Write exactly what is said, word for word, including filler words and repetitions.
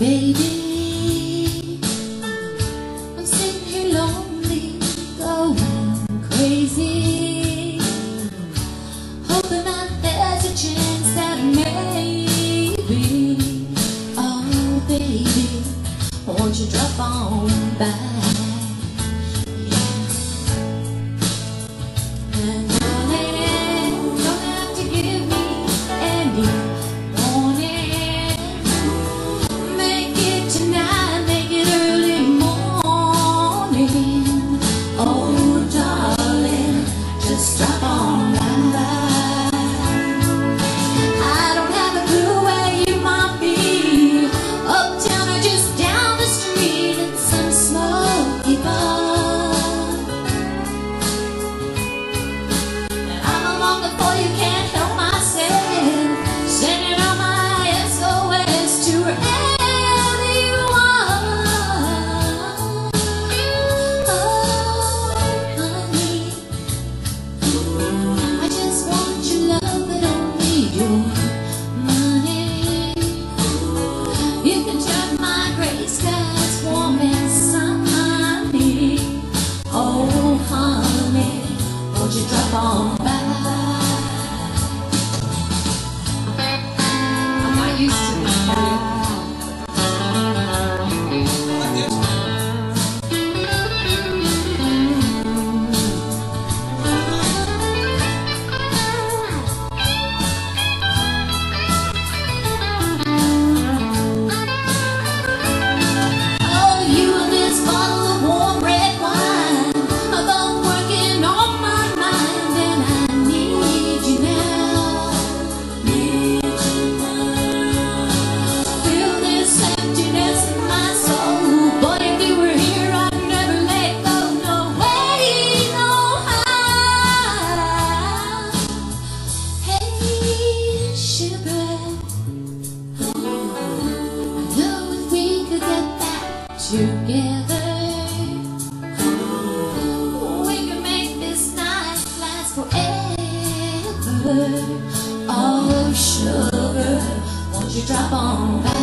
baby, I'm sitting here lonely, going crazy, hoping that there's a chance that maybe, oh baby, won't you drop on by? On by. I'm not used to this. Oh, you and this bottle of warm red wine are both working on my mind, and I need you now. Need you now. Feel this emptiness in my soul. Boy, if you were here, I'd never let go. No way, no how. Hey, sugar, I know if we could get back together, we can make this night last forever. Oh, sugar, won't you drop on by?